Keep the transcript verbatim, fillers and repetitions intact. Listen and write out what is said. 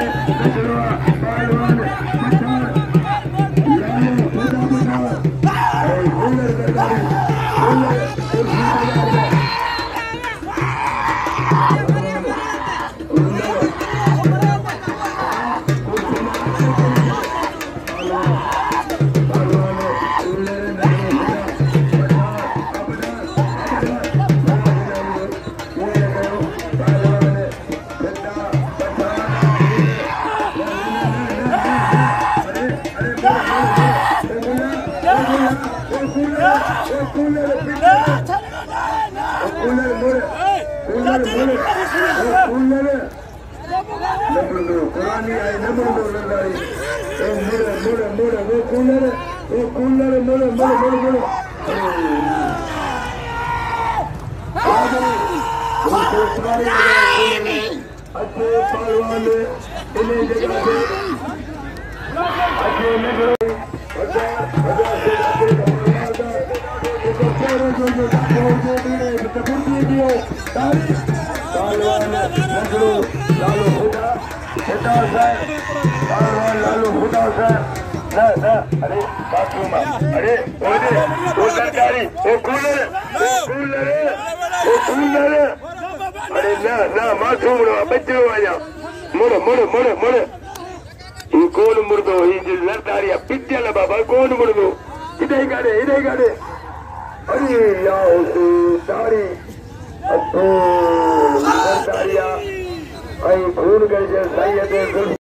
अच्छे पहलवान इन्हें जगह से अच्छे नगर लालू खुदा अरे बाथरूम अरे वो सरकारी वो कूलर कूलर वो कूलर अरे ना ना मासूम बच्चे आया मुड़ मुड़ मुड़ मुड़ ये कौन मुर्दो ये लड़तारिया पिज्जा बाबा कौन मुर्दो इधर गाड़े इधर गाड़े अरे यार सारी तो लड़तारिया खून गए सही है।